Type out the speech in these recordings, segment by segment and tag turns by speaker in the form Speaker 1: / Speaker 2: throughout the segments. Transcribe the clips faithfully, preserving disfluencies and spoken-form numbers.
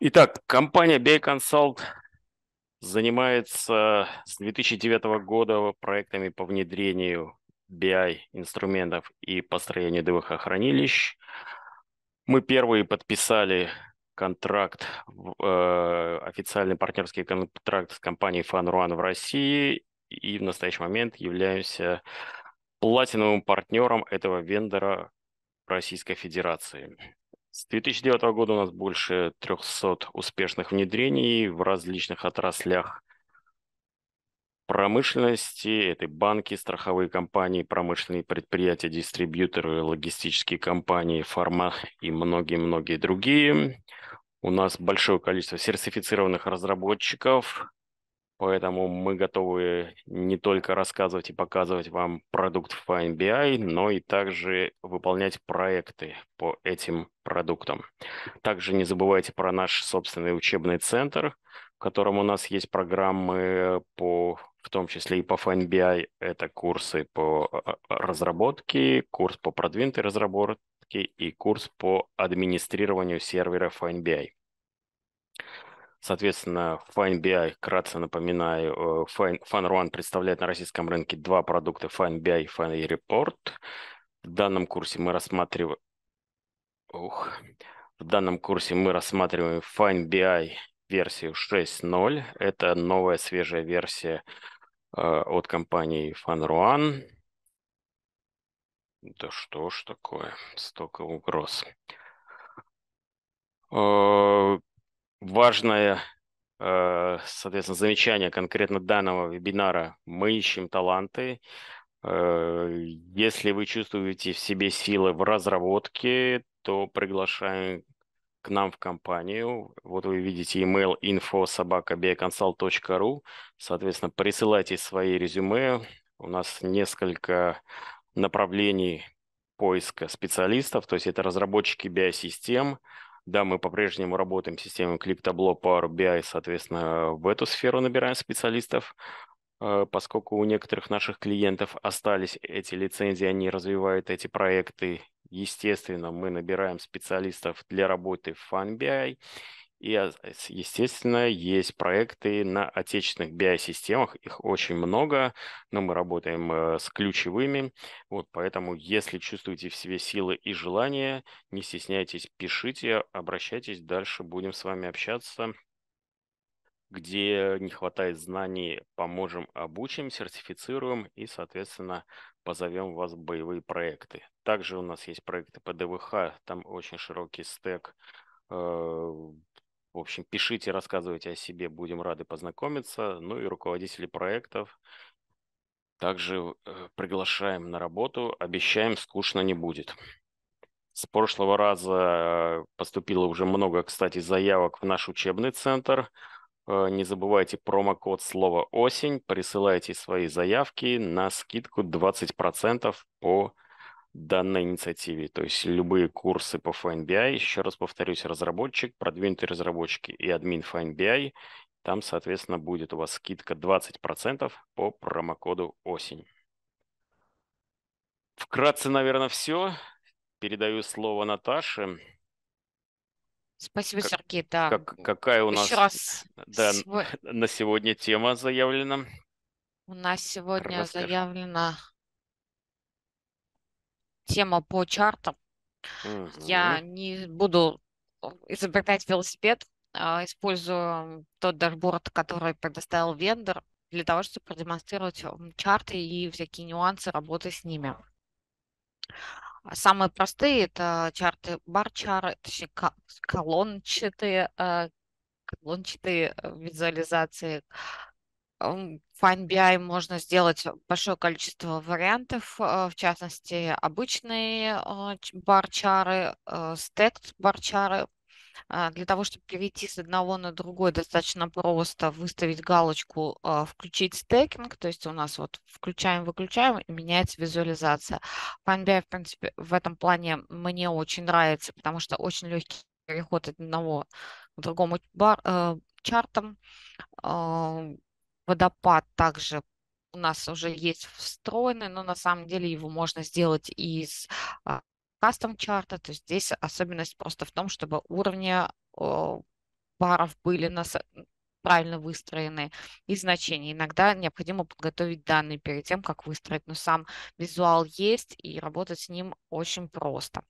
Speaker 1: Итак, компания би ай Consult занимается с две тысячи девятого года проектами по внедрению би ай-инструментов и построению ди ви эйч-хранилищ. Мы первые подписали контракт, в- э, официальный партнерский контракт с компанией FunRoan в России и в настоящий момент являемся платиновым партнером этого вендора Российской Федерации. С две тысячи девятого года у нас больше трехсот успешных внедрений в различных отраслях промышленности. Это банки, страховые компании, промышленные предприятия, дистрибьюторы, логистические компании, фарма и многие-многие другие. У нас большое количество сертифицированных разработчиков, поэтому мы готовы не только рассказывать и показывать вам продукт FineBI, но и также выполнять проекты по этим продуктам. Также не забывайте про наш собственный учебный центр, в котором у нас есть программы по, в том числе и по FineBI. Это курсы по э, разработке, курс по продвинутой разработке и курс по администрированию сервера FineBI. Соответственно, FineBI, кратко напоминаю, э, Fine, FunRoan представляет на российском рынке два продукта FineBI и FineReport. В данном курсе мы рассматриваем... Ух. В данном курсе мы рассматриваем FineBI версию шесть ноль. Это новая свежая версия э, от компании FunRoan. Да что ж такое? Столько угроз. Э, важное Э, соответственно, замечание конкретно данного вебинара. Мы ищем таланты. Э, Если вы чувствуете в себе силы в разработке, то приглашаем к нам в компанию. Вот вы видите email info собака би ай консалт точка ру. Соответственно, присылайте свои резюме. У нас несколько направлений поиска специалистов, то есть это разработчики би ай-систем. Да, мы по-прежнему работаем с системой ClickTableau, Power би ай, соответственно, в эту сферу набираем специалистов, э, поскольку у некоторых наших клиентов остались эти лицензии, они развивают эти проекты. Естественно, мы набираем специалистов для работы в FunBI. И, а, с- естественно, есть проекты на отечественных би ай-системах, их очень много, но мы работаем э, с ключевыми. Вот, поэтому, если чувствуете в себе силы и желание, не стесняйтесь, пишите, обращайтесь, дальше будем с вами общаться. Где не хватает знаний, поможем, обучим, сертифицируем и, соответственно, позовем вас в боевые проекты. Также у нас есть проекты по ди ви эйч, там очень широкий стек. Э, В общем, пишите, рассказывайте о себе, будем рады познакомиться. Ну и руководители проектов также э, приглашаем на работу, обещаем, скучно не будет. С прошлого раза э, поступило уже много, кстати, заявок в наш учебный центр. Э, Не забывайте промокод слова «осень», присылайте свои заявки на скидку двадцать процентов по данной инициативе. То есть любые курсы по FineBI, еще раз повторюсь, разработчик, продвинутый разработчик и админ FineBI, там, соответственно, будет у вас скидка двадцать процентов по промокоду «осень». Вкратце, наверное, все. Передаю слово Наташе.
Speaker 2: Спасибо,
Speaker 1: Как,
Speaker 2: Сергей. Да,
Speaker 1: как, какая у
Speaker 2: еще
Speaker 1: нас,
Speaker 2: раз
Speaker 1: да,
Speaker 2: сего-
Speaker 1: на сегодня тема заявлена?
Speaker 2: у нас сегодня
Speaker 1: Расскажи.
Speaker 2: заявлена тема по чартам.
Speaker 1: Мгм.
Speaker 2: Я не буду изобретать велосипед, а использую тот дашборд, который предоставил вендор, для того, чтобы продемонстрировать м, чарты и всякие нюансы работы с ними. А Самые простые — это чарты бар-чары, точнее ка- колончатые, э, колончатые э, визуализации. М, В FineBI можно сделать большое количество вариантов, э, в частности, обычные э, ч- бар-чары, э, stacked бар-чары. А, Для того, чтобы перейти с одного на другой, достаточно просто выставить галочку э, «Включить стекинг», то есть у нас вот включаем-выключаем и меняется визуализация. FineBI, в принципе, в этом плане мне очень нравится, потому что очень легкий переход от одного к другому бар, э, чартам. А, Водопад также у нас уже есть встроенный, но на самом деле его можно сделать из кастом чарта. То есть здесь особенность просто в том, чтобы уровни о, баров были нас правильно выстроены и значения. Иногда необходимо подготовить данные перед тем, как выстроить, но сам визуал есть, и работать с ним очень просто.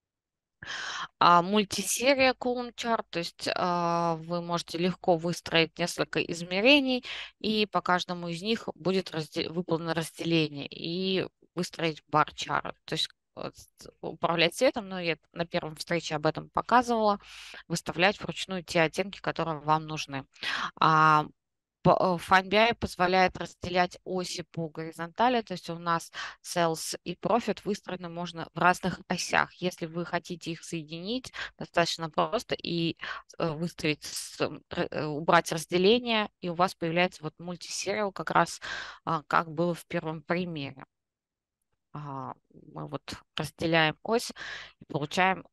Speaker 2: А мультисерия column chart, то есть а, вы можете легко выстроить несколько измерений, и по каждому из них будет разде- выполнено разделение, и выстроить бар-чарт. То есть вот, управлять цветом, но я на первом встрече об этом показывала, выставлять вручную те оттенки, которые вам нужны. А П- э, Find би ай позволяет разделять оси по горизонтали, то есть у нас sales и profit выстроены можно в разных осях. Если вы хотите их соединить, достаточно просто и э, выставить, с- м, р- э, убрать разделение, и у вас появляется вот мультисериал как раз, а, как было в первом примере. А, Мы вот разделяем ось и получаем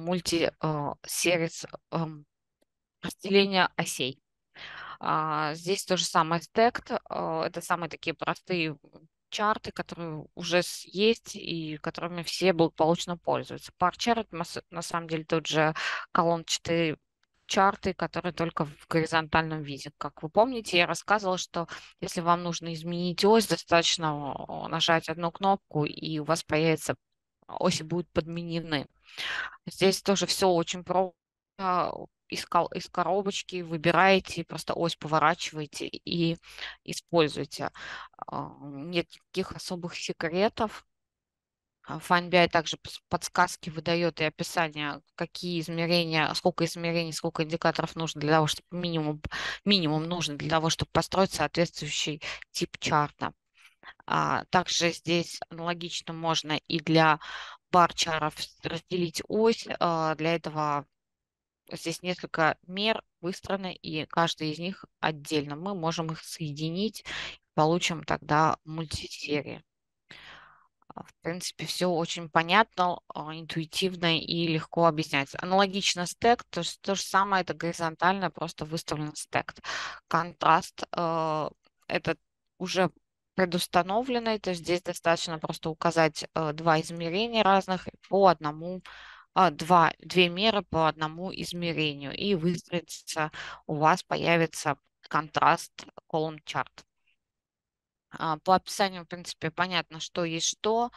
Speaker 2: мультисерис разделение осей. А, здесь то же самое стект. а, Это самые такие простые чарты, которые уже с- есть и которыми все благополучно пользуются. Парчарт на с- на самом деле тот же колончатые чарты, которые только в горизонтальном виде. Как вы помните, я рассказывала, что если вам нужно изменить ось, достаточно о, нажать одну кнопку, и у вас появится оси будут подменены. Здесь тоже все очень просто. Из, кол- из коробочки выбираете, просто ось поворачиваете и используете. А, Нет никаких особых секретов. А Find би ай также пос- подсказки выдает и описание, какие измерения, сколько измерений, сколько индикаторов нужно для того, чтобы минимум, минимум нужно для того, чтобы построить соответствующий тип чарта. А, также здесь аналогично можно и для барчаров разделить ось. А, Для этого здесь несколько мер выстроены, и каждый из них отдельно. Мы можем их соединить, получим тогда мультисерии. А, В принципе, все очень понятно, а, интуитивно и легко объясняется. Аналогично стек, то, есть то же самое, это горизонтально, просто выставлен стек. Контраст э, это уже предустановленный, то есть здесь достаточно просто указать э, два измерения разных по одному, а, два, две меры по одному измерению, и выстроится, у вас появится контраст column chart. А, По описанию, в принципе, понятно, что есть что.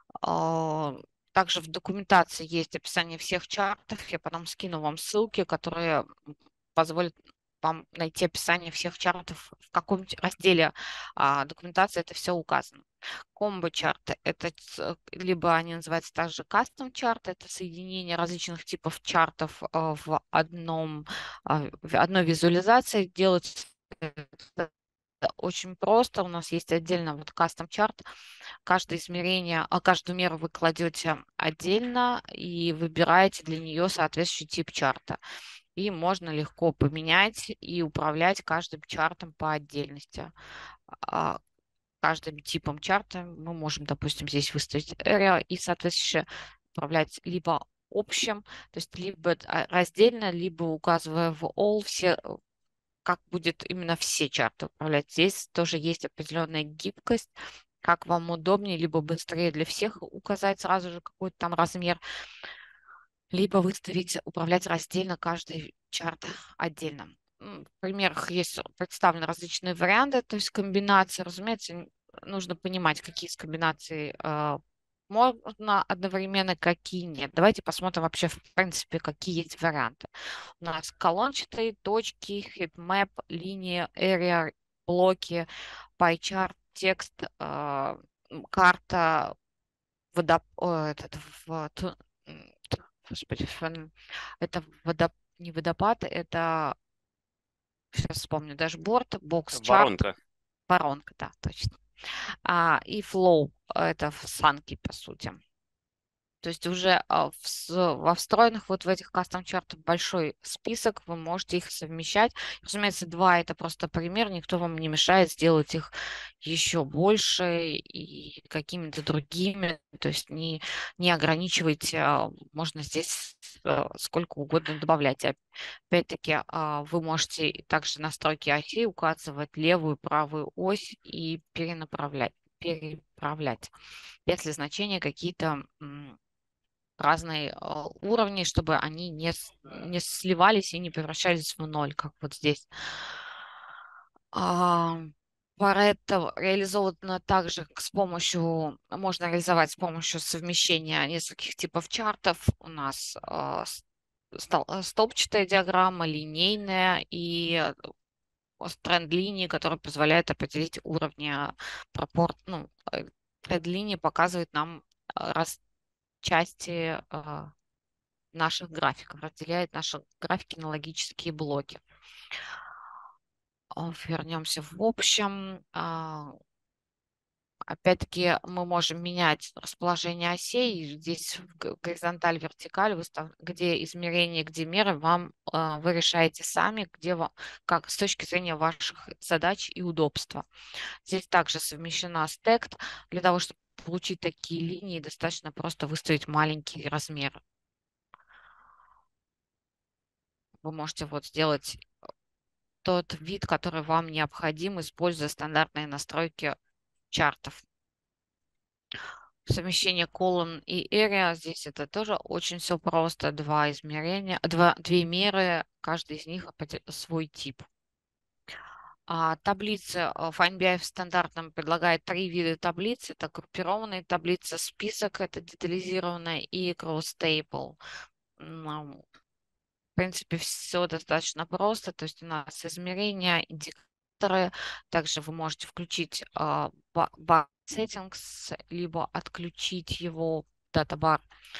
Speaker 2: А, Также в документации есть описание всех чартов. Я потом скину вам ссылки, которые позволят вам найти описание всех чартов, в каком т- разделе а, документации это все указано. Комбо-чарты — это ц- либо они называются также кастом-чарты, это соединение различных типов чартов а, в одном, а, в одной визуализации. Делать это очень просто. У нас есть отдельно вот кастом-чарт. Каждое измерение, а каждую меру вы кладете отдельно и выбираете для нее соответствующий тип чарта. И можно легко поменять и управлять каждым чартом по отдельности. А, Каждым типом чарта мы можем, допустим, здесь выставить area и, соответственно, управлять либо общим, то есть либо а, раздельно, либо указывая в all все, э, как будет именно все чарты управлять. Здесь тоже есть определенная гибкость, как вам удобнее, либо быстрее для всех указать сразу же какой-то там размер, либо выставить, управлять раздельно каждый чарт отдельно. М, В примерах есть представлены различные варианты, то есть комбинации. Разумеется, н- нужно понимать, какие из комбинаций э, можно одновременно, какие нет. Давайте посмотрим вообще, в принципе, какие есть варианты. У нас колончатые, точки, хитмэп, линии, area, блоки, пайчарт, текст, э, м, карта, водоп... о, этот, в- ту- м, т- господи, фен- это водоп... не водопад, это, сейчас вспомню, дашборд, бокс-чарт,
Speaker 1: Воронка.
Speaker 2: воронка, да, точно. А, и flow, это в санки, по сути. То есть уже а, в с- во встроенных вот в этих кастом-чартах большой список, вы можете их совмещать. Разумеется, два — это просто пример, никто вам не мешает сделать их еще больше и какими-то другими. То есть не, не ограничивайте, а, можно здесь э, сколько угодно добавлять. Опять-таки, а, вы можете также настройки оси указывать левую, правую ось и перенаправлять, переправлять, если значения какие-то разные э, уровни, чтобы они не, с- не сливались и не превращались в ноль, как вот здесь. А, Pareto реализовано также с помощью, можно реализовать с помощью совмещения нескольких типов чартов. У нас а, с- стол- э, столбчатая диаграмма, линейная и э, с тренд-линии, которая позволяет определить уровни а, пропор... ну, э, тренд-линия показывает нам а, раз части а, наших графиков, разделяет наши графики на логические блоки. А, Вернемся в общем. а, Опять-таки мы можем менять расположение осей. Здесь в г- горизонталь, вертикаль, выстав- где измерение, где меры, вам а, вы решаете сами, где вам, как с точки зрения ваших задач и удобства. Здесь также совмещена стект. Для того, чтобы получить такие линии, достаточно просто выставить маленький размер. Вы можете вот сделать тот вид, который вам необходим, используя стандартные настройки чартов. Совмещение column и area, здесь это тоже очень все просто. Два измерения, два, две меры, каждый из них определя- свой тип. А таблицы а, FineBI в стандартном предлагает три вида таблиц. Это группированные таблицы, список, это детализированная, и cross table. М, В принципе, все достаточно просто. То есть у нас измерения, индикаторы. Также вы можете включить а, ба- бар settings, либо отключить его дата-бар,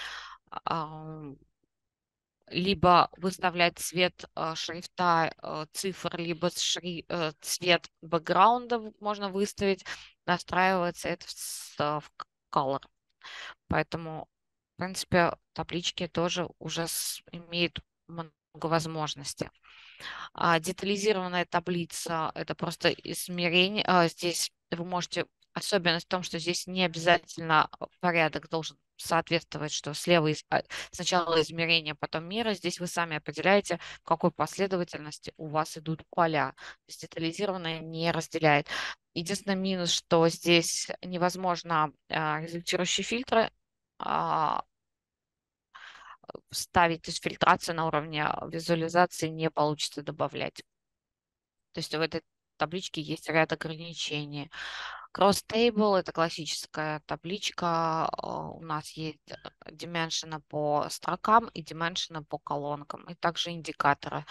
Speaker 2: либо выставлять цвет а, шрифта, а, цифр, либо шри- э, цвет бэкграунда в- можно выставить. Настраивается это в, с- а, в к- color. Поэтому, в принципе, таблички тоже уже с- имеют много возможностей. А, детализированная таблица — это просто измерение. а, Здесь вы можете... Особенность в том, что здесь не обязательно порядок должен соответствовать, что слева из- а, сначала измерение, потом мера. Здесь вы сами определяете, в какой последовательности у вас идут поля. То есть детализированная не разделяет. Единственный минус, что здесь невозможно а, результирующие фильтры а, ставить, то есть фильтрацию на уровне визуализации не получится добавлять. То есть в этой табличке есть ряд ограничений. Cross Table — это классическая табличка. а, У нас есть дименшины по строкам и дименшины по колонкам, и также индикаторы.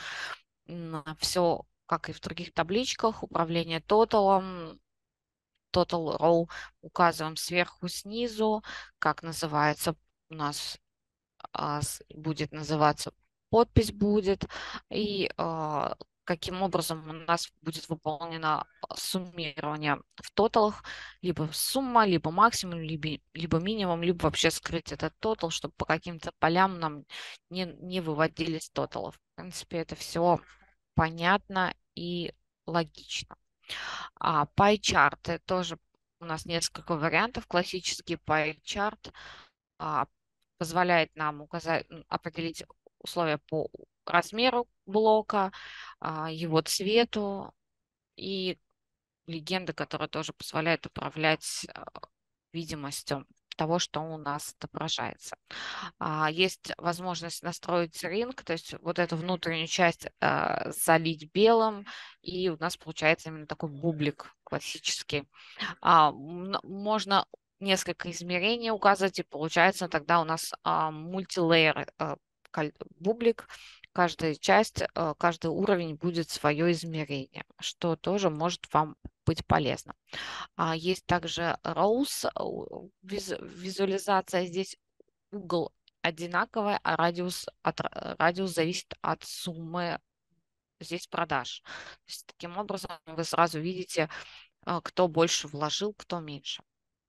Speaker 2: Все, как и в других табличках, управление тоталом, total row указываем сверху, снизу, как называется у нас а, с- будет называться, подпись будет, и а, каким образом у нас будет выполнено а, суммирование в тоталах, либо сумма, либо максимум, либо, либо минимум, либо вообще скрыть этот тотал, чтобы по каким-то полям нам не, не выводились тоталов. В принципе, это все понятно и логично. А pie-чарты тоже у нас несколько вариантов. Классический pie-чарт а, позволяет нам указать, м, определить условия по размеру блока, а, его цвету и легенды, которая тоже позволяет управлять а, видимостью того, что у нас отображается. А, Есть возможность настроить ринг, то есть вот эту внутреннюю часть а, залить белым, и у нас получается именно такой бублик классический. А, м, Можно несколько измерений указывать, и получается тогда у нас а, мультилейер а, каль- бублик. Каждая часть, а, каждый уровень будет свое измерение, что тоже может вам быть полезно. А, есть также роуз, визуализация. Здесь угол одинаковый, а радиус, от, ра- радиус зависит от суммы здесь продаж. То есть, таким образом вы сразу видите, а, кто больше вложил, кто меньше.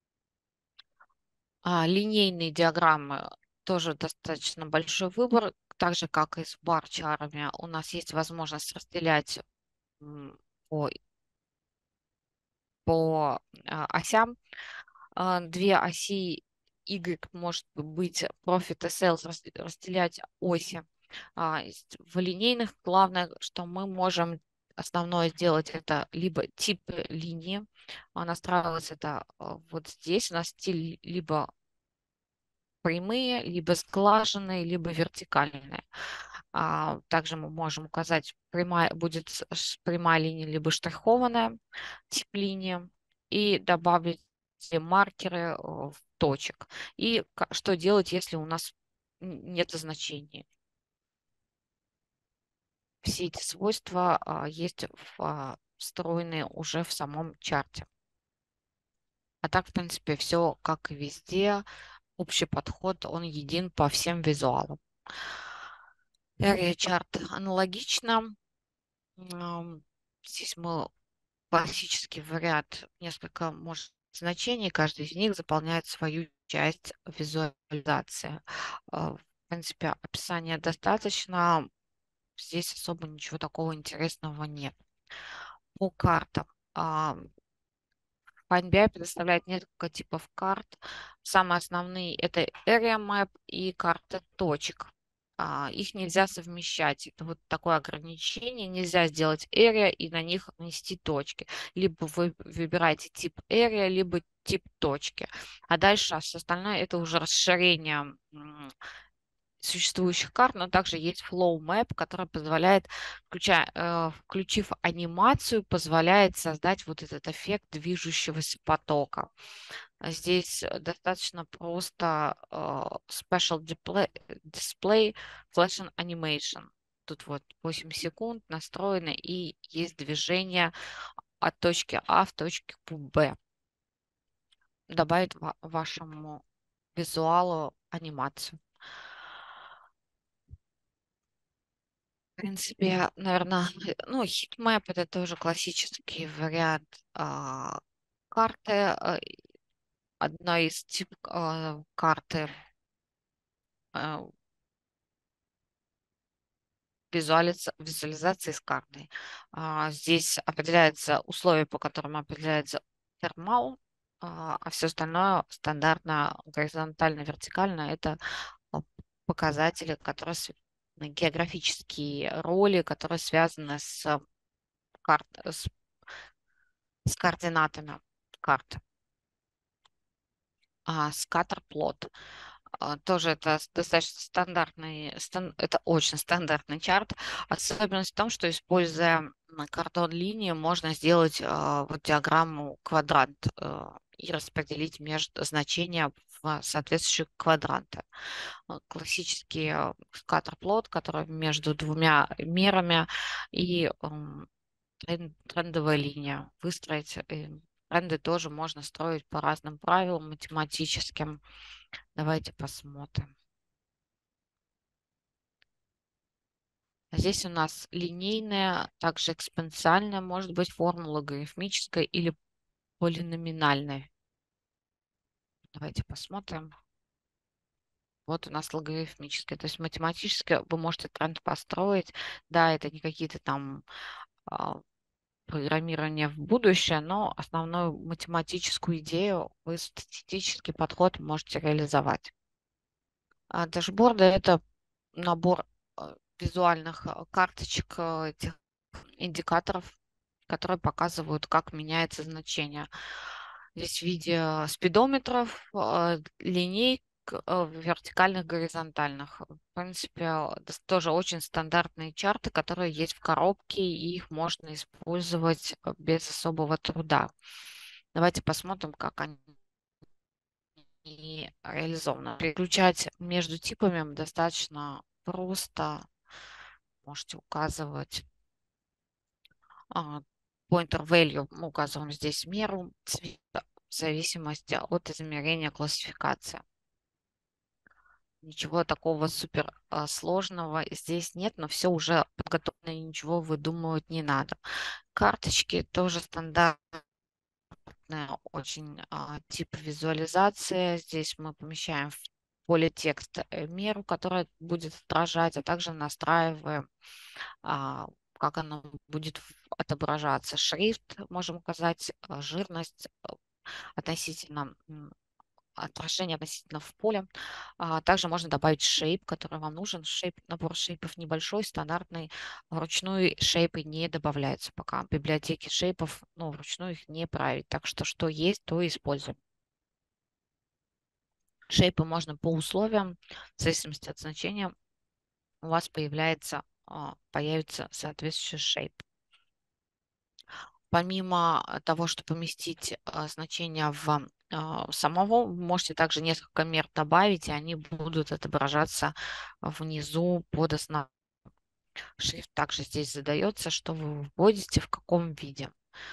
Speaker 2: А, линейные диаграммы тоже достаточно большой выбор. Так же, как и с бар-чарами, у нас есть возможность разделять м, по, по а, осям. А, Две оси Y может быть Profit и Sales, раз- разделять оси. А, есть В линейных главное, что мы можем основное сделать, это либо тип линии, а настраивается это а, вот здесь. У нас стиль либо прямые, либо сглаженные, либо вертикальные. А, также мы можем указать, прямая, будет с- ш- прямая линия, либо штрихованная тип линии, и добавить все маркеры э, в точек. И ка- что делать, если у нас н- нет значений. Все эти свойства а, есть в, а, встроены уже в самом чарте. А так, в принципе, все как и везде. Общий подход, он един по всем визуалам. Area чарт аналогично. Ам, Здесь мы классический вариант, несколько может значений, каждый из них заполняет свою часть визуализации. А, В принципе, описания достаточно, здесь особо ничего такого интересного нет. По картам. А, Find би ай предоставляет несколько типов карт. Самые основные это Area Map и карта точек. А, Их нельзя совмещать. Это вот такое ограничение. Нельзя сделать Area и на них нанести точки. Либо вы выбираете тип Area, либо тип точки. А дальше все остальное это уже расширение существующих карт, но также есть Flow Map, который позволяет, включая, э, включив анимацию, позволяет создать вот этот эффект движущегося потока. А Здесь э, достаточно просто э, Special Display, Display Flash Animation. Тут вот восемь секунд настроено и есть движение от точки А в точку Б. Добавить ва- вашему визуалу анимацию. В принципе, наверное, ну, хитмэп это тоже классический вариант а, карты. а, Одна из тип а, карты а, визуализ- визуализации с картой. А, Здесь определяются условия, по которым определяется термал, а все остальное стандартно горизонтально, вертикально. Это а, показатели, которые св- географические роли, которые связаны с, карт, с с координатами карты. А, Scatterplot. А, Тоже это с- достаточно стандартный, стан- это очень стандартный чарт. Особенность в том, что используя м, кордон линии, можно сделать а, вот диаграмму квадрант э, и распределить между значения в соответствующие квадранты. А, Классический а, скаттерплот, который между двумя мерами и м, трен- трендовая линия. Выстроить э, тренды тоже можно строить по разным правилам математическим. Давайте посмотрим. Здесь у нас линейная, также экспоненциальная, может быть форма логарифмическая или полиноминальная. Давайте посмотрим. Вот у нас логарифмическая. То есть математически вы можете тренд построить. Да, это не какие-то там а, программирования в будущее, но основную математическую идею вы статистический подход можете реализовать. А дашборды– это набор э, визуальных э, карточек, э, этих индикаторов, которые показывают, как меняется значение. Здесь в виде спидометров, э, линейк, э, вертикальных, горизонтальных. В принципе, э, дос- тоже очень стандартные чарты, которые есть в коробке, и их можно использовать э, без особого труда. Давайте посмотрим, как они реализованы. Переключать между типами достаточно просто. Можете указывать а, pointer value. Мы указываем здесь меру цвета в зависимости от измерения классификации. Ничего такого супер а, сложного здесь нет, но все уже подготовлено, и ничего выдумывать не надо. Карточки тоже стандартные, очень а, тип визуализации. Здесь мы помещаем в поле текста э, меру, которая будет отражать, а также настраиваем а, как оно будет в- отображаться. Шрифт можем указать, а, жирность а, относительно м, отражение относительно в поле. А, Также можно добавить шейп, который вам нужен. Шейп, набор шейпов небольшой, стандартный. Вручную шейпы не добавляются пока. В библиотеке шейпов, ну, вручную их не править. Так что что есть, то и используем. Шейпы можно по условиям, в зависимости от значения, у вас появляется, а, появится соответствующий шейп. Помимо э, того, что поместить а, значение в а, самого, вы можете также несколько мер добавить, и они будут отображаться внизу под основным. Шрифт также здесь задается, что вы вводите, в каком виде.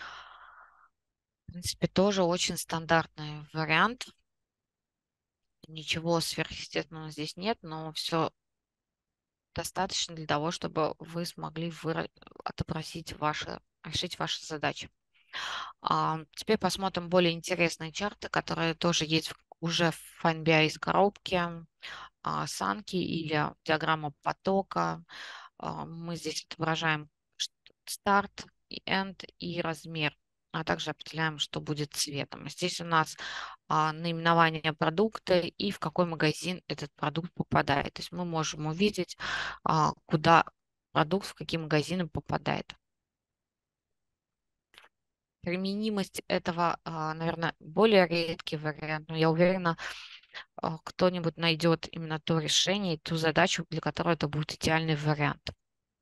Speaker 2: В принципе, тоже очень стандартный вариант. Ничего сверхъестественного здесь нет, но все достаточно для того, чтобы вы смогли выра- отобразить ваши, решить ваши задачи. А, теперь посмотрим более интересные чарты, которые тоже есть в- уже в FineBI из коробки, а, санки или диаграмма потока. А, мы здесь отображаем ш- старт, и end и размер, а также определяем, что будет цветом. Здесь у нас а, наименование продукта и в какой магазин этот продукт попадает. То есть мы можем увидеть, а, куда продукт, в какие магазины попадает. Применимость этого, а, наверное, более редкий вариант, но я уверена, а, кто-нибудь найдет именно то решение, и ту задачу, для которой это будет идеальный вариант.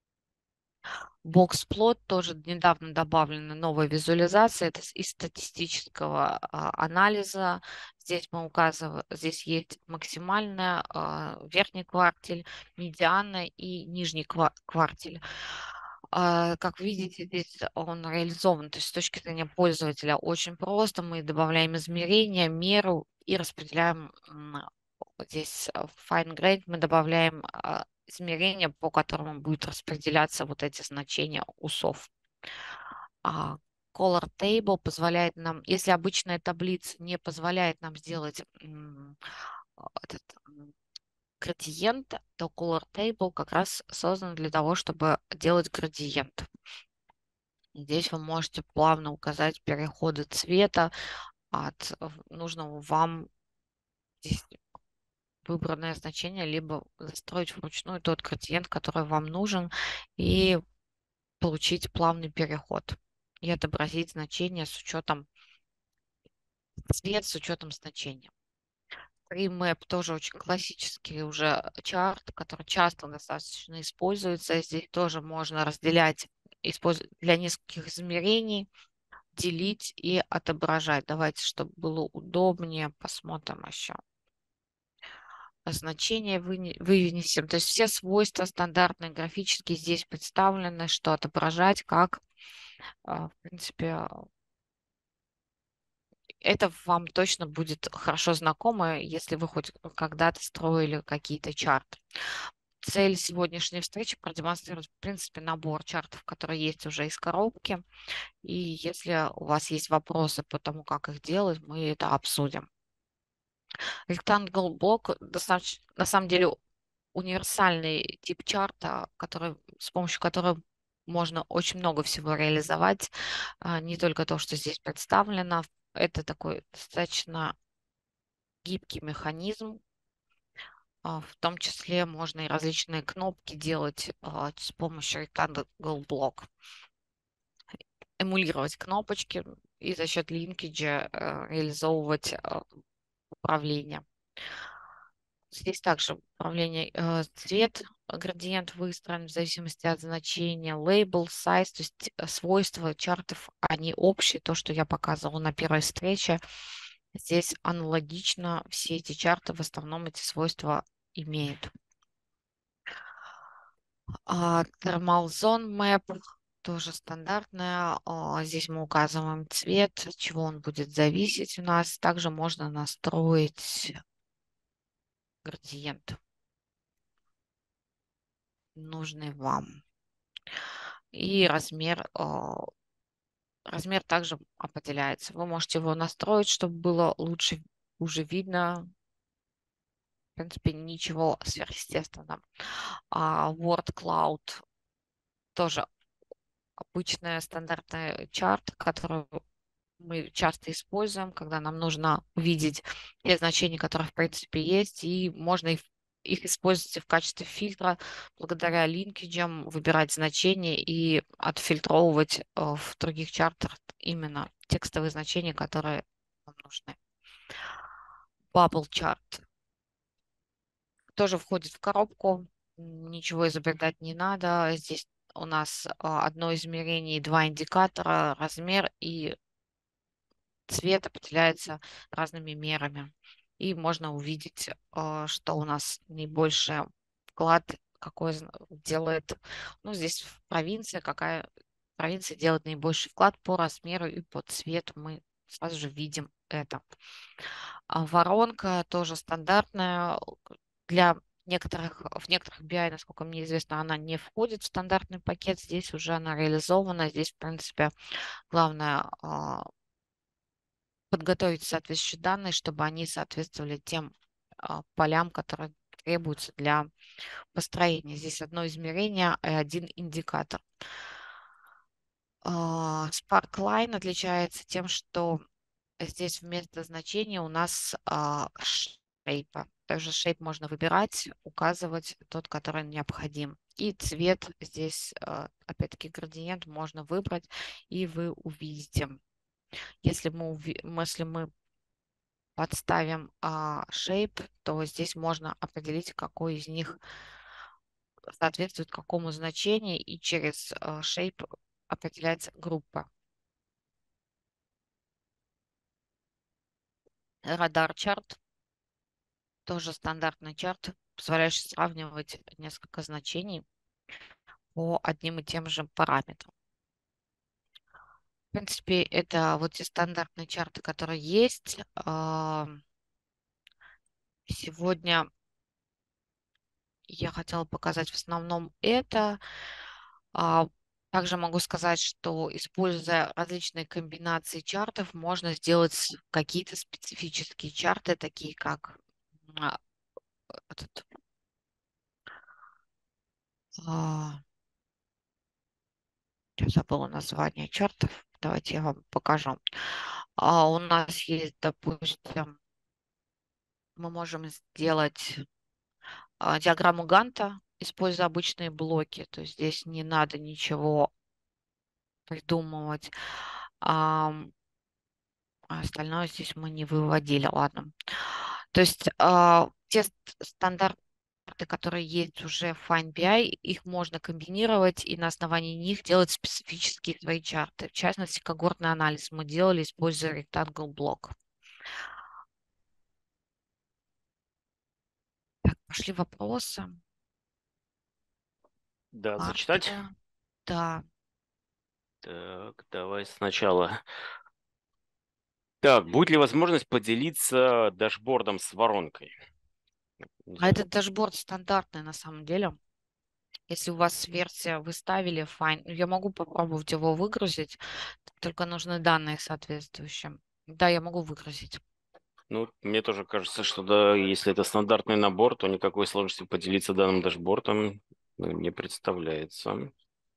Speaker 2: Боксплот тоже недавно добавлена новая визуализация. Это из статистического а, анализа. Здесь мы указываем, здесь есть максимальная, а, верхний квартиль, медиана и нижний ква- квартиль. А, Как видите, здесь он реализован. То есть с точки зрения пользователя очень просто. Мы добавляем измерения, меру и распределяем м, здесь э, в Fine Grade мы добавляем а, измерения, по которым будет распределяться вот эти значения усов. А Color Table позволяет нам, если обычная таблица не позволяет нам сделать м, а, этот м, градиент, то Color Table как раз создан для того, чтобы делать градиент. Здесь вы можете плавно указать переходы цвета от э, нужного вам здесь выбранное значение, либо застроить вручную тот градиент, который вам нужен, и получить плавный переход и отобразить значение с учетом цвет с учетом значения. FreeMap тоже очень классический уже чарт, который часто достаточно используется. Здесь тоже можно разделять использ- для нескольких измерений, делить и отображать. Давайте, чтобы было удобнее, посмотрим еще. Значение выне- вынесем. То есть все свойства стандартные графические здесь представлены, что отображать, как, а, в принципе, это вам точно будет хорошо знакомо, если вы хоть когда-то строили какие-то чарты. Цель сегодняшней встречи продемонстрировать, в принципе, набор чартов, которые есть уже из коробки. И если у вас есть вопросы по тому, как их делать, мы это обсудим. Rectangle блок достаточно, на самом деле, универсальный тип чарта, который, с помощью которого можно очень много всего реализовать, а, не только то, что здесь представлено. Это такой достаточно гибкий механизм. а, В том числе можно и различные кнопки делать а, с помощью Rectangle Block. Эмулировать кнопочки и за счет линкиджа э, реализовывать э, управление. Здесь также управление, э, цвет, э, градиент выстроен в зависимости от значения, лейбл, size, то есть э, свойства чартов, они общие, то, что я показывала на первой встрече. Здесь аналогично все эти чарты в основном эти свойства имеют. А, Thermal Zone Map тоже стандартная. А, Здесь мы указываем цвет, от чего он будет зависеть у нас. Также можно настроить градиент, нужный вам. И размер, а, размер также определяется. Вы можете его настроить, чтобы было лучше уже видно. В принципе, ничего сверхъестественного. А Word Cloud тоже обычная стандартная чарт, который мы часто используем, когда нам нужно увидеть те значения, которые в принципе есть, и можно их их использовать и в качестве фильтра благодаря линкиджам, выбирать значения и отфильтровывать э, в других чартах именно текстовые значения, которые нам нужны. Bubble chart. тоже входит в коробку, ничего изобретать не надо. Здесь у нас а, одно измерение, два индикатора, размер и цвет определяется разными мерами. И можно увидеть, а, что у нас наибольший вклад, какой зн- делает, ну, здесь в провинции, какая провинция делает наибольший вклад по размеру и по цвету. Мы сразу же видим это. А воронка тоже стандартная. Для некоторых, в некоторых би ай, насколько мне известно, она не входит в стандартный пакет. Здесь уже она реализована. Здесь, в принципе, главное а, подготовить соответствующие данные, чтобы они соответствовали тем а, полям, которые требуются для построения. Здесь одно измерение и один индикатор. А, Sparkline отличается тем, что здесь вместо значения у нас а, shape. Также shape можно выбирать, указывать тот, который необходим. И цвет здесь, а, опять-таки, градиент можно выбрать, и вы увидите. Если мы, уви- если мы подставим а, shape, то здесь можно определить, какой из них соответствует какому значению, и через а, shape определяется группа. Радар чарт, тоже стандартный чарт, позволяющий сравнивать несколько значений по одним и тем же параметрам. В принципе, это вот те стандартные чарты, которые есть. А, Сегодня я хотела показать в основном это. А, Также могу сказать, что используя различные комбинации чартов, можно сделать с- какие-то специфические чарты, такие как а, этот, а, я забыла название чартов. Давайте я вам покажу. А у нас есть, допустим, мы можем сделать а, диаграмму Ганта, используя обычные блоки. То есть здесь не надо ничего придумывать. Ам, а остальное здесь мы не выводили. Ладно. То есть а, те ст- стандарты, которые есть уже в FineBI, их можно комбинировать и на основании них делать специфические свои чарты. В частности, когортный анализ мы делали, используя Rectangle Block. Так, пошли вопросы.
Speaker 1: Да, зачитать?
Speaker 2: Карты. Да.
Speaker 1: Так, давай сначала. Так, будет ли возможность поделиться дашбордом с воронкой? Не
Speaker 2: А
Speaker 1: знаю.
Speaker 2: этот дашборд стандартный на самом деле. Если у вас версия, вы ставили файн, я могу попробовать его выгрузить, только нужны данные соответствующие. Да, я могу выгрузить.
Speaker 1: Ну, мне тоже кажется, что да, если это стандартный набор, то никакой сложности поделиться данным дашбордом ну, не представляется.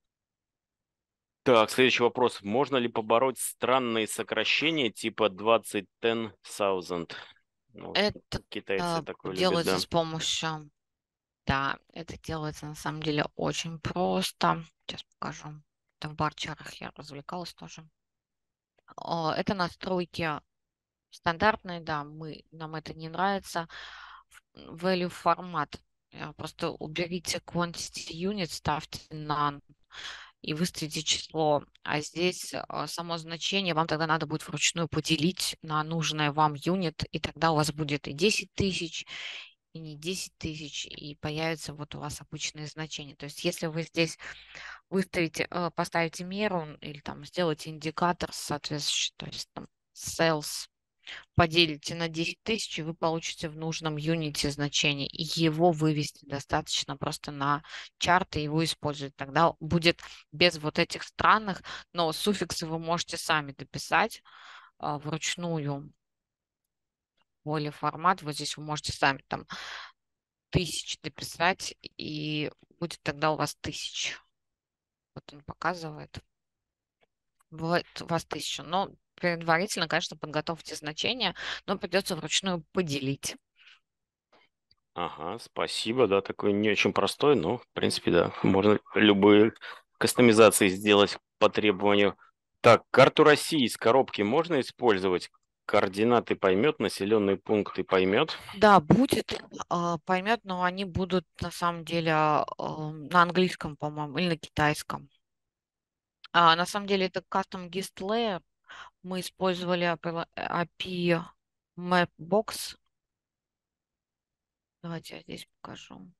Speaker 1: Так, следующий вопрос. Можно ли побороть странные сокращения типа двадцать тысяч? Ну, вот
Speaker 2: Это
Speaker 1: китайцы
Speaker 2: а,
Speaker 1: такое любят,
Speaker 2: делается
Speaker 1: да.
Speaker 2: с помощью, да, это делается на самом деле очень просто. Сейчас покажу. Это в барчарах я развлекалась тоже. О, это настройки стандартные, да, мы, нам это не нравится. Value формат. Э, Просто уберите quantity unit, ставьте none и выставите число. А здесь а, само значение вам тогда надо будет вручную поделить на нужное вам юнит, и тогда у вас будет и десять тысяч, и не десять тысяч, и появится вот у вас обычные значения. То есть если вы здесь выставите, э, поставите меру или там сделаете индикатор соответствующий, то есть там sales поделите на десять тысяч, и вы получите в нужном юните значение. И его вывести достаточно просто на чарт и его использовать. Тогда будет без вот этих странных, но суффиксы вы можете сами дописать а, вручную. Более формат, вот здесь вы можете сами там тысяч дописать, и будет тогда у вас тысяч. Вот он показывает. Бывает у вас тысяча. Но предварительно, конечно, подготовьте значения, но придется вручную поделить.
Speaker 1: Ага, спасибо, да, такой не очень простой, но, в принципе, да, можно любые кастомизации сделать по требованию. Так, карту России из коробки можно использовать координаты поймет, населенные пункты поймет?
Speaker 2: Да, будет, а, поймет, но они будут на самом деле а, на английском, по-моему, или на китайском. А, на самом деле это custom guest layer. Мы использовали эй пи ай Mapbox. Давайте я здесь покажу.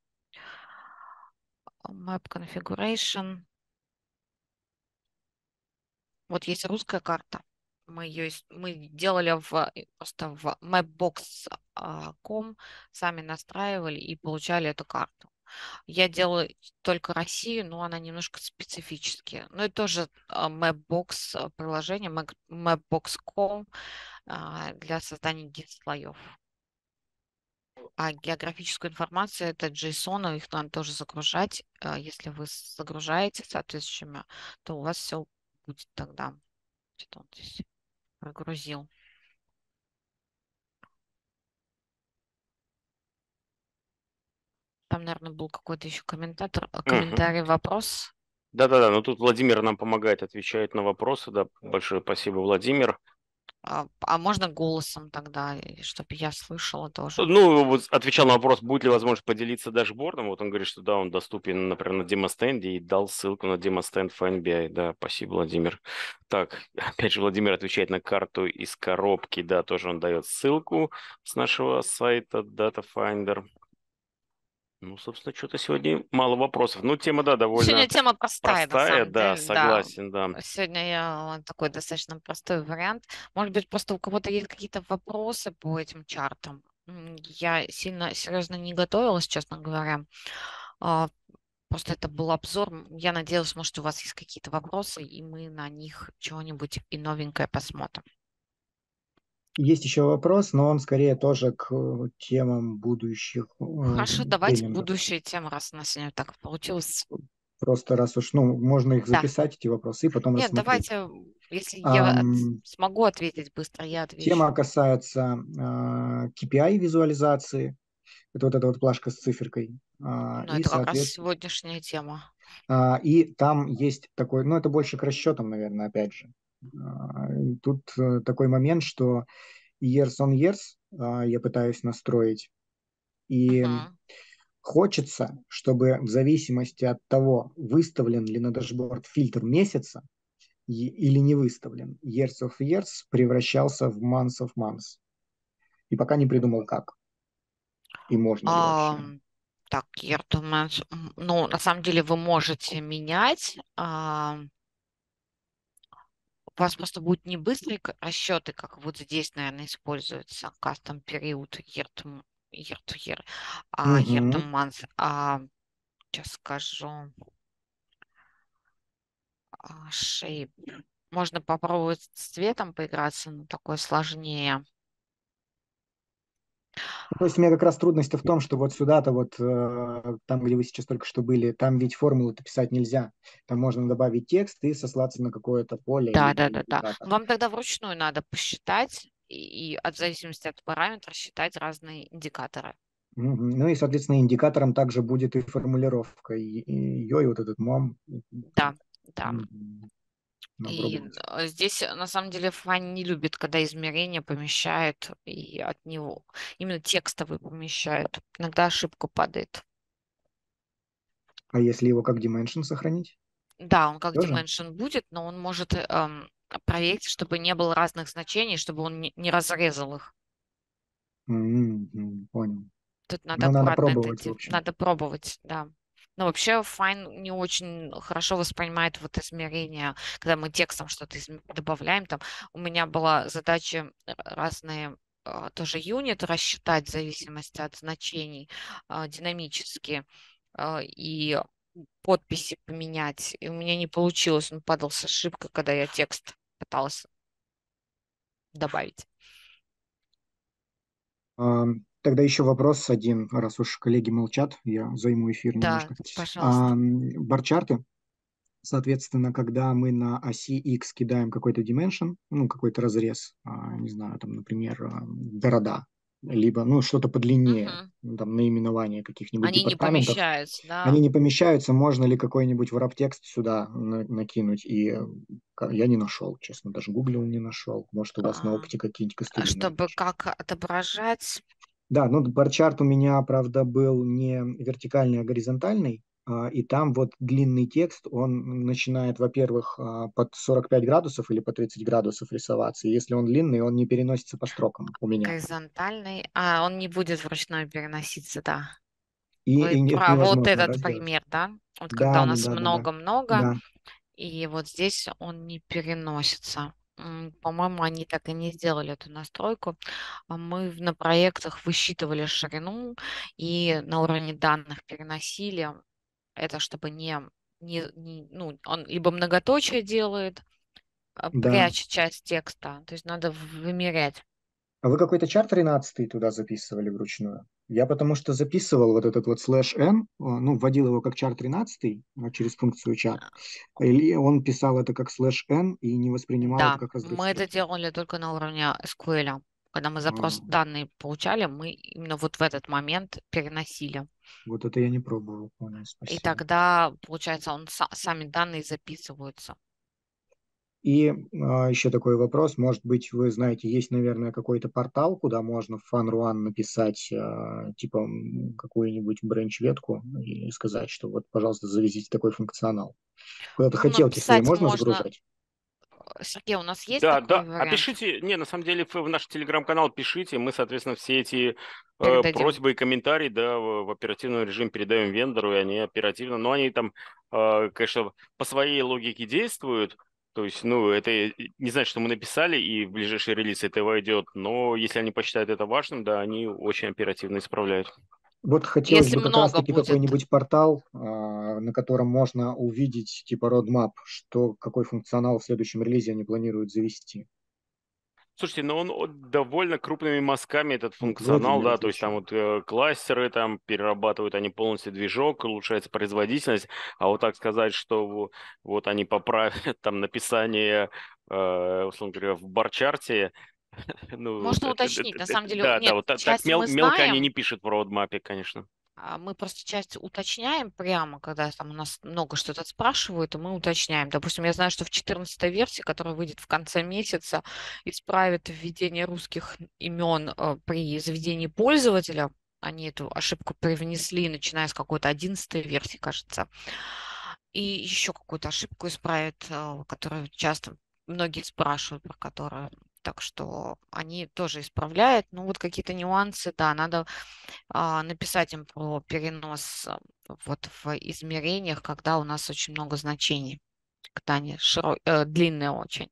Speaker 2: Map configuration. Вот есть русская карта. Мы ее ис- мы делали в, э, просто в mapbox точка ком, сами настраивали и получали эту карту. Я делаю только Россию, но она немножко специфически. Ну и тоже а, Mapbox а, приложение, Mac- mapbox точка ком а, для создания гид-слоев. А географическую информацию это JSON, их надо тоже загружать. А, Если вы загружаете соответствующими, то у вас все будет тогда. Что он здесь прогрузил? Там, наверное, был какой-то еще комментатор, а,
Speaker 1: Мгм.
Speaker 2: комментарий, вопрос.
Speaker 1: Да-да-да, но тут Владимир нам помогает, отвечает на вопросы. Да, большое спасибо, Владимир.
Speaker 2: А, а можно голосом тогда, чтобы я слышала тоже?
Speaker 1: Ну, вот отвечал на вопрос, будет ли возможность поделиться дашбордом. Вот он говорит, что да, он доступен, например, на демостенде и дал ссылку на демостенд в эн би ай. Да, спасибо, Владимир. Так, опять же, Владимир отвечает на карту из коробки. Да, тоже он дает ссылку с нашего сайта Data Finder. Ну, собственно, что-то сегодня мало вопросов. Ну, тема, да,
Speaker 2: Сегодня
Speaker 1: довольно
Speaker 2: тема простая, на
Speaker 1: простая,
Speaker 2: самом
Speaker 1: да,
Speaker 2: деле, да.
Speaker 1: согласен, да.
Speaker 2: Сегодня я такой достаточно простой вариант. Может быть, просто у кого-то есть какие-то вопросы по этим чартам. М, Я сильно серьезно не готовилась, честно говоря. А, Просто это был обзор. М, Я надеялась, может, у вас есть какие-то вопросы, и мы на них чего-нибудь и новенькое посмотрим.
Speaker 3: Есть еще вопрос, но он скорее тоже к э, темам будущих э,
Speaker 2: Хорошо, давайте
Speaker 3: тренингов.
Speaker 2: будущие темы, раз у нас сегодня так получилось.
Speaker 3: Просто раз уж, ну, можно их
Speaker 2: Да.
Speaker 3: записать, эти вопросы, и потом
Speaker 2: Нет,
Speaker 3: рассмотреть.
Speaker 2: давайте, если я от-
Speaker 3: Ам,
Speaker 2: смогу ответить быстро, я отвечу.
Speaker 3: Тема касается а, кей пи ай-визуализации. Это вот эта вот плашка с циферкой. А,
Speaker 2: Но
Speaker 3: и,
Speaker 2: это как раз
Speaker 3: соответственно,
Speaker 2: сегодняшняя тема.
Speaker 3: и там есть такой, ну, это больше к расчетам, наверное, опять же. А, и тут э, такой момент, что years on years а, я пытаюсь настроить, и
Speaker 2: Мгм.
Speaker 3: хочется, чтобы в зависимости от того, выставлен ли на дашборд фильтр месяца и- или не выставлен, years of years превращался в months of months. И пока не придумал, как и можно ли вообще.
Speaker 2: Ам, так, year to month. М, Ну, на самом деле вы можете менять. ам, У вас просто будут не быстрые к- расчеты, как вот здесь, наверное, используется custom период year to, м- year to year, а year to
Speaker 3: Мгм.
Speaker 2: month. А, сейчас скажу. а, Shape. Можно попробовать с цветом поиграться, но такое сложнее.
Speaker 3: То есть у меня как раз трудность-то в том, что вот сюда-то вот, э, там, где вы сейчас только что были, там ведь формулу-то писать нельзя. Там можно добавить текст и сослаться на какое-то поле
Speaker 2: Да,
Speaker 3: или
Speaker 2: да, да, да.
Speaker 3: индикатор.
Speaker 2: Вам тогда вручную надо посчитать и, и от зависимости от параметра считать разные индикаторы.
Speaker 3: Мгм. Ну и, соответственно, индикатором также будет и формулировка и- и ее, и вот этот мом.
Speaker 2: Да, да.
Speaker 3: Мгм. Надо
Speaker 2: И
Speaker 3: пробовать.
Speaker 2: э, здесь э, на самом деле Файн не любит, когда измерения помещают и от него именно текстовые помещают. Иногда ошибка падает.
Speaker 3: А если его как dimension сохранить?
Speaker 2: Да, он как
Speaker 3: Тоже?
Speaker 2: dimension будет, но он может эм, проверить, чтобы не было разных значений, чтобы он не, не разрезал их.
Speaker 3: М, понял.
Speaker 2: Тут надо
Speaker 3: Ну, надо
Speaker 2: аккуратно это
Speaker 3: пробовать, в
Speaker 2: делать.
Speaker 3: общем.
Speaker 2: Надо пробовать, да. Но вообще Fine не очень хорошо воспринимает вот измерения, когда мы текстом что-то изм- добавляем. Там у меня была задача э, разные а, тоже юниты рассчитать в зависимости от значений а, динамически а, и подписи поменять. И у меня не получилось, он падал с ошибкой, когда я текст пыталась добавить.
Speaker 3: А, Тогда еще вопрос один, раз уж коллеги молчат, я займу эфир
Speaker 2: Да,
Speaker 3: немножко. А,
Speaker 2: пожалуйста.
Speaker 3: Барчарты, соответственно, когда мы на оси X кидаем какой-то dimension, ну, какой-то разрез, а, не знаю, там, например, а, города, либо, ну, что-то подлиннее,
Speaker 2: Мгм.
Speaker 3: ну, там, наименование каких-нибудь
Speaker 2: Они не
Speaker 3: департаментов,
Speaker 2: помещаются, да.
Speaker 3: они не помещаются, можно ли какой-нибудь wrap текст сюда на- накинуть и Я не нашел, честно, даже гуглил, не нашел. Может, у вас на
Speaker 2: А,
Speaker 3: опыте какие-нибудь костыли
Speaker 2: Чтобы
Speaker 3: наличие.
Speaker 2: как отображать.
Speaker 3: Да, ну барчарт у меня, правда, был не вертикальный, а горизонтальный, а, и там вот длинный текст, он начинает, во-первых, а, под сорок пять градусов или по тридцать градусов рисоваться. И если он длинный, он не переносится по строкам у меня.
Speaker 2: Горизонтальный, а он не будет вручную переноситься, да.
Speaker 3: И,
Speaker 2: Вы
Speaker 3: и это
Speaker 2: про вот
Speaker 3: невозможно, да,
Speaker 2: этот
Speaker 3: сделать.
Speaker 2: пример, да? Вот когда
Speaker 3: Да,
Speaker 2: у
Speaker 3: да,
Speaker 2: нас
Speaker 3: да, да, да.
Speaker 2: много-много,
Speaker 3: Да,
Speaker 2: и вот здесь он не переносится. М, По-моему, они так и не сделали эту настройку. А Мы в- на проектах высчитывали ширину и на уровне данных переносили это, чтобы не, не, не- ну, он либо многоточие делает, а,
Speaker 3: да.
Speaker 2: пряча часть текста, то есть надо вымерять.
Speaker 3: А вы какой-то чар тринадцатый туда записывали вручную? Я потому что записывал вот этот вот слэш n, ну, вводил его как чар тринадцатый а, через функцию чар. Или он писал это как слэш n и не воспринимал это
Speaker 2: Да,
Speaker 3: как разрыв
Speaker 2: мы это
Speaker 3: строки.
Speaker 2: делали только на уровне эс ку эль. Когда мы запрос
Speaker 3: А,
Speaker 2: данные получали, мы именно вот в этот момент переносили.
Speaker 3: вот это я не пробовал, понял,
Speaker 2: И
Speaker 3: спасибо.
Speaker 2: тогда, получается, он са- сами данные записываются.
Speaker 3: И а, еще такой вопрос, может быть, вы знаете, есть, наверное, какой-то портал, куда можно в FunRuan написать, а, типа, м, какую-нибудь бренч-ветку и сказать, что вот, пожалуйста, завезите такой функционал. Куда-то
Speaker 2: Ну,
Speaker 3: хотелки свои
Speaker 2: написать
Speaker 3: можно
Speaker 2: можно.
Speaker 3: загружать?
Speaker 2: э, Сергей, у нас есть
Speaker 1: Да,
Speaker 2: такой
Speaker 1: да. А
Speaker 2: вариант?
Speaker 1: пишите, не, на самом деле в, в наш телеграм-канал пишите, мы, соответственно, все эти э,
Speaker 2: Передадим.
Speaker 1: просьбы и комментарии, да, в, в оперативном режиме передаем вендору, и они оперативно, но они там, э, конечно, по своей логике действуют. То есть, ну, это и- не значит, что мы написали, и в ближайший релиз это войдет, но если они посчитают это важным, да, они очень оперативно исправляют.
Speaker 3: Вот хотелось
Speaker 2: Если
Speaker 3: бы как
Speaker 2: много
Speaker 3: раз-таки
Speaker 2: будет.
Speaker 3: какой-нибудь портал, а, на котором можно увидеть типа roadmap, что, какой функционал в следующем релизе они планируют завести.
Speaker 1: Слушайте, ну он от- довольно крупными мазками этот
Speaker 3: Вот вроде
Speaker 1: функционал, да,
Speaker 3: есть
Speaker 1: то есть там
Speaker 3: ничего.
Speaker 1: вот э, кластеры там перерабатывают они полностью движок, улучшается производительность, а вот так сказать, что во- вот они поправят там написание, э, условно говоря, в барчарте, ну,
Speaker 2: Можно
Speaker 1: это- это-
Speaker 2: уточнить.
Speaker 1: это-
Speaker 2: На
Speaker 1: это-
Speaker 2: самом деле,
Speaker 1: да, да,
Speaker 2: нет,
Speaker 1: вот так, так
Speaker 2: часть
Speaker 1: мел-
Speaker 2: мы
Speaker 1: мелко они не
Speaker 2: знаем,
Speaker 1: пишут в роудмапе, конечно.
Speaker 2: а мы просто часть уточняем прямо, когда там у нас много что-то спрашивают, и мы уточняем. Допустим, я знаю, что в четырнадцатой версии, которая выйдет в конце месяца, исправит введение русских имен э, при заведении пользователя. Они эту ошибку привнесли, начиная с какой-то одиннадцатой версии, кажется. И еще какую-то ошибку исправят, э, которую часто многие спрашивают, про которую. Так что они тоже исправляют. Ну, вот какие-то нюансы, да, надо а, написать им про перенос а, вот в измерениях, когда у нас очень много значений, когда они широ... э, длинные очень.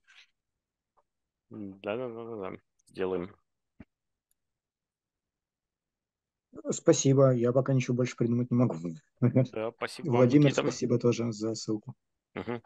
Speaker 1: Да-да-да-да, сделаем.
Speaker 3: Спасибо, я пока ничего больше придумать не могу.
Speaker 1: Да, спасибо вам,
Speaker 3: Владимир,
Speaker 1: Никита.
Speaker 3: спасибо тоже за ссылку.
Speaker 1: Мгм.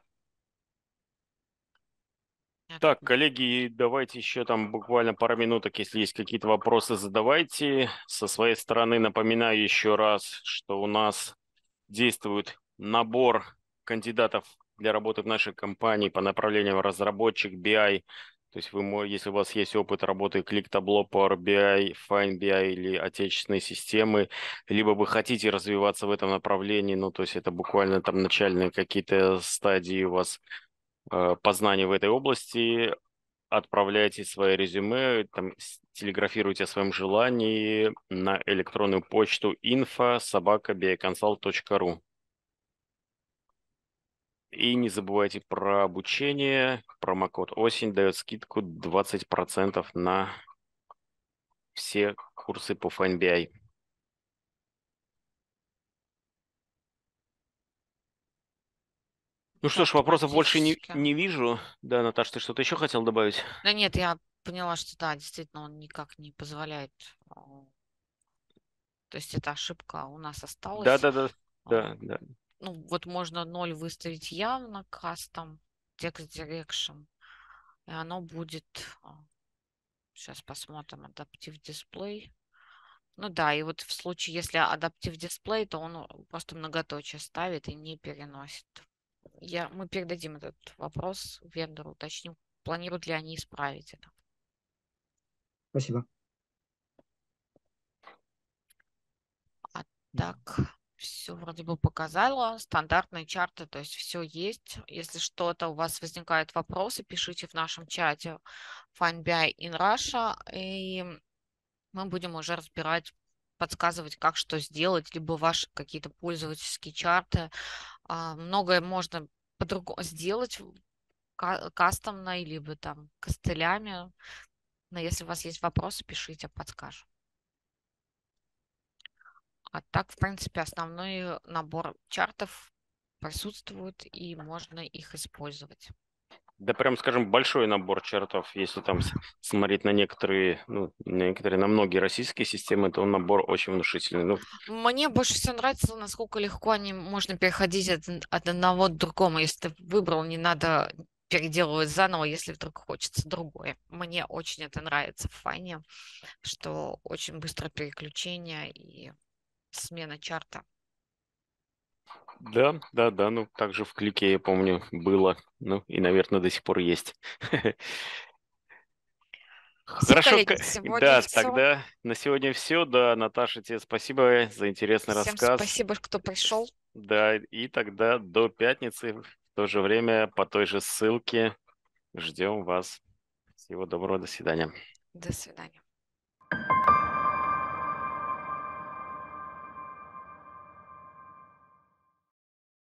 Speaker 1: Так,
Speaker 2: Понятно.
Speaker 1: коллеги, давайте еще там буквально пару минуток, если есть какие-то вопросы, задавайте. Со своей стороны напоминаю еще раз, что у нас действует набор кандидатов для работы в нашей компании по направлениям разработчик би ай. То есть вы, мо- если у вас есть опыт работы ClickTableau, Power би ай, Fine би ай или отечественные системы, либо вы хотите развиваться в этом направлении, ну, то есть это буквально там начальные какие-то стадии у вас э, познаний в этой области, отправляйте свои резюме, там, с- телеграфируйте о своем желании на электронную почту info собака биоконсалт точка ру. И не забывайте про обучение. Промокод осень дает скидку двадцать процентов на все курсы по Fine би ай. Ну
Speaker 2: Да,
Speaker 1: что ж, вопросов больше не,
Speaker 2: автоматически.
Speaker 1: не вижу. Да, Наташ, ты что-то еще хотел добавить?
Speaker 2: Да нет, я поняла, что да, действительно, он никак не позволяет. а, То есть эта ошибка у нас осталась.
Speaker 1: Да-да-да.
Speaker 2: а,
Speaker 1: Да, да.
Speaker 2: Ну, вот можно ноль выставить явно, кастом, text direction, и оно будет, сейчас посмотрим, adaptive display. Ну да, и вот в случае, если adaptive display, то он просто многоточие ставит и не переносит. Я, мы передадим этот вопрос вендору, уточним, планируют ли они исправить это.
Speaker 3: Спасибо.
Speaker 2: А так, Все вроде бы показала, стандартные чарты, то есть все есть. Если что-то у вас возникают вопросы, пишите в нашем чате FindBI in Russia, и мы будем уже разбирать, подсказывать, как что сделать, либо ваши какие-то пользовательские чарты. А, Многое можно по-другому сделать ка- кастомно, либо там костылями. Но если у вас есть вопросы, пишите, подскажем. А так, в принципе, основной набор чартов присутствует, и можно их использовать.
Speaker 1: Да прям, скажем, большой набор чартов. Если там с- смотреть на некоторые, ну, на некоторые, на многие российские системы, то набор очень внушительный. Ну,
Speaker 2: Мне больше всего нравится, насколько легко они можно переходить от, от одного к другому. Если ты выбрал, не надо переделывать заново, если вдруг хочется другое. Мне очень это нравится в Файне, что очень быстрое переключение и смена чарта.
Speaker 1: да, да, да, ну, также в клике, я помню, было, ну, и, наверное, до сих пор есть.
Speaker 2: Все,
Speaker 1: Хорошо,
Speaker 2: коллеги,
Speaker 1: к-
Speaker 2: сегодня
Speaker 1: да,
Speaker 2: все.
Speaker 1: тогда на сегодня все. Да, Наташа, тебе спасибо за интересный
Speaker 2: Всем
Speaker 1: рассказ.
Speaker 2: спасибо, кто пришел.
Speaker 1: Да, и тогда до пятницы в то же время по той же ссылке ждем вас. Всего доброго, до свидания.
Speaker 2: До свидания.